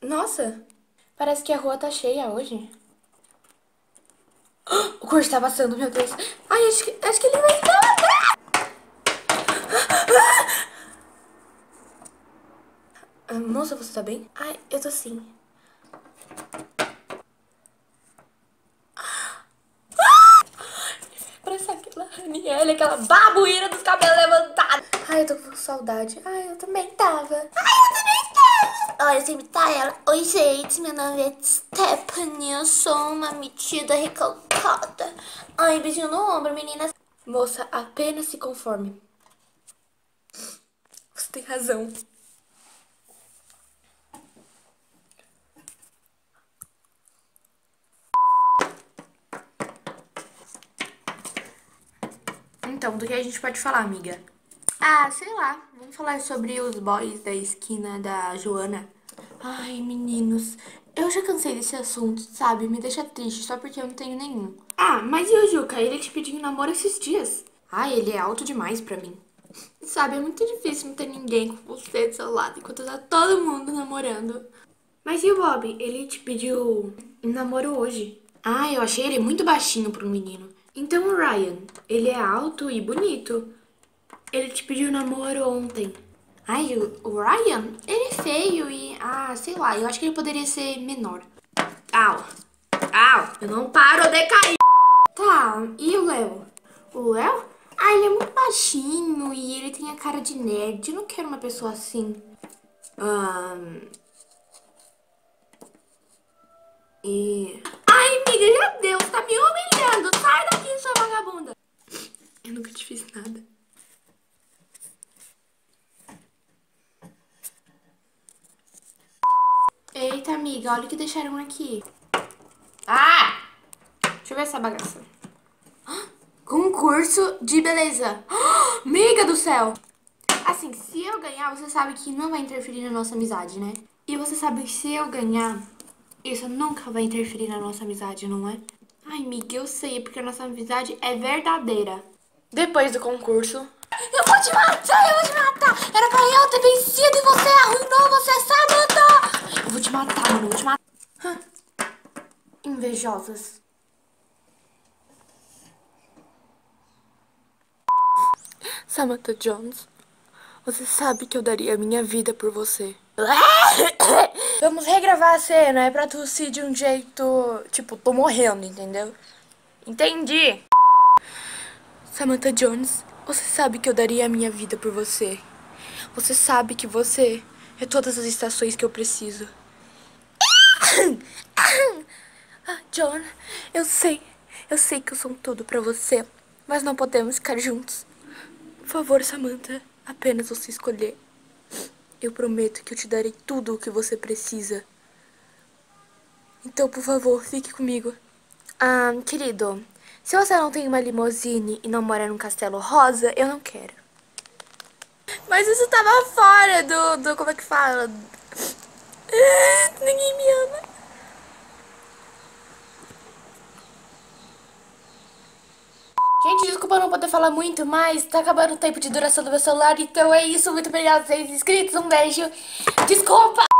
Nossa, parece que a rua tá cheia hoje. O curso tá passando, meu Deus. Ai, acho que ele vai dar. Moça, você tá bem? Ai, eu tô sim. Parece aquela Raniele, aquela babuína dos cabelos levantados. Ai, eu tô com saudade. Ai, eu também tava. Olha, sempre tá ela. Oi, gente, meu nome é Stephanie. Eu sou uma metida recalcada. Ai, beijinho no ombro, meninas. Moça, apenas se conforme. Você tem razão. Então, do que a gente pode falar, amiga? Ah, sei lá. Vamos falar sobre os boys da esquina da Joana. Ai, meninos, eu já cansei desse assunto, sabe? Me deixa triste só porque eu não tenho nenhum. Ah, mas e o Juca? Ele te pediu em namoro esses dias. Ai, ele é alto demais pra mim. Sabe, é muito difícil não ter ninguém com você do seu lado enquanto tá todo mundo namorando. Mas e o Bob? Ele te pediu em namoro hoje. Ah, eu achei ele muito baixinho para um menino. Então o Ryan, ele é alto e bonito. Ele te pediu namoro ontem. Ai, o Ryan, ele é feio e... Ah, sei lá, eu acho que ele poderia ser menor. Au, au, eu não paro de cair. Tá, e o Léo? O Léo? Ah, ele é muito baixinho e ele tem a cara de nerd. Eu não quero uma pessoa assim. Ai, amiga, já deu. Você tá me humilhando. Sai daqui, sua vagabunda. Eu nunca te fiz nada. Eita, amiga, olha o que deixaram aqui. Ah! Deixa eu ver essa bagaça. Concurso de beleza. Amiga do céu! Assim, se eu ganhar, você sabe que não vai interferir na nossa amizade, né? E você sabe que se eu ganhar, isso nunca vai interferir na nossa amizade, não é? Ai, amiga, eu sei, porque a nossa amizade é verdadeira. Depois do concurso... Eu vou te matar, eu vou te matar! Era pra eu ter vencido e você arruinou, você sabotou! Eu vou te matar, mano, eu vou te matar. Invejosas. Samantha Jones, você sabe que eu daria a minha vida por você. Vamos regravar a cena, é pra tossir de um jeito... Tipo, tô morrendo, entendeu? Entendi. Samantha Jones, você sabe que eu daria a minha vida por você. Você sabe que você é todas as estações que eu preciso. John, eu sei que eu sou tudo pra você, mas não podemos ficar juntos. Por favor, Samantha, apenas você escolher. Eu prometo que eu te darei tudo o que você precisa. Então, por favor, fique comigo. Ah, querido, se você não tem uma limusine e não mora num castelo rosa, eu não quero. Mas isso tava fora como é que fala? Ninguém me ama. Gente, desculpa não poder falar muito, mas tá acabando o tempo de duração do meu celular, então é isso. Muito obrigada por vocês inscritos, um beijo. Desculpa!